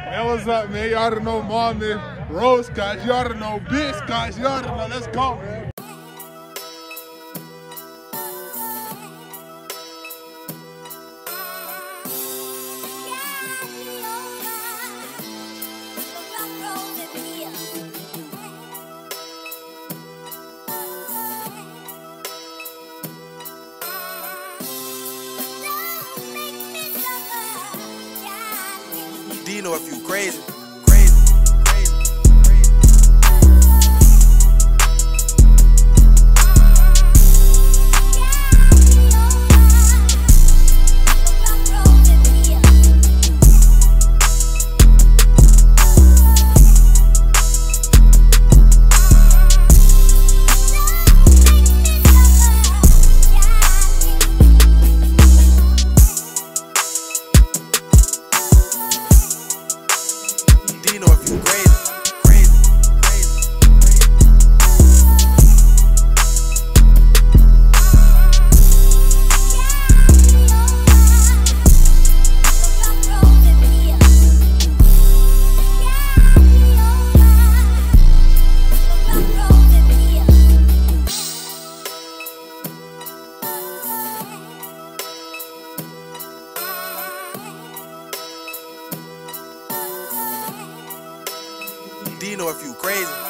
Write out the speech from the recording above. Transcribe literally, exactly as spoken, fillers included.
Hey, what's up, man? You already know Monmouth, Rose Scotch. You already know Big Scotch. You already know. Let's go, man. Do you know if you crazy? Crazy, crazy, crazy. Do you know if you crazy? Crazy, crazy, crazy. Do you know if you crazy?